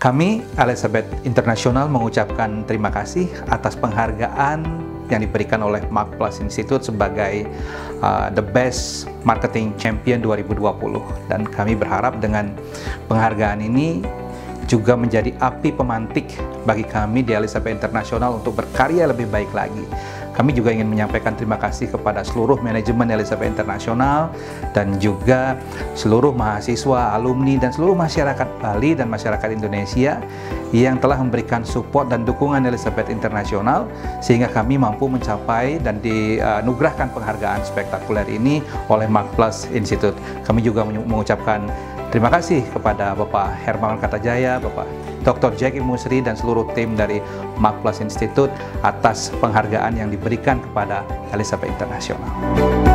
Kami, Elizabeth International, mengucapkan terima kasih atas penghargaan yang diberikan oleh Mark Plus Institute sebagai The Best Marketing Champion 2020. Dan kami berharap dengan penghargaan ini juga menjadi api pemantik bagi kami di Elizabeth International untuk berkarya lebih baik lagi. Kami juga ingin menyampaikan terima kasih kepada seluruh manajemen Elizabeth International dan juga seluruh mahasiswa, alumni, dan seluruh masyarakat Bali dan masyarakat Indonesia yang telah memberikan support dan dukungan Elizabeth International sehingga kami mampu mencapai dan dianugerahkan penghargaan spektakuler ini oleh Mark Plus Institute. Kami juga mengucapkan terima kasih kepada Bapak Hermawan Kartajaya, Bapak Dr. Jackie Musri, dan seluruh tim dari Mark Plus Institute atas penghargaan yang diberikan kepada Elizabeth International.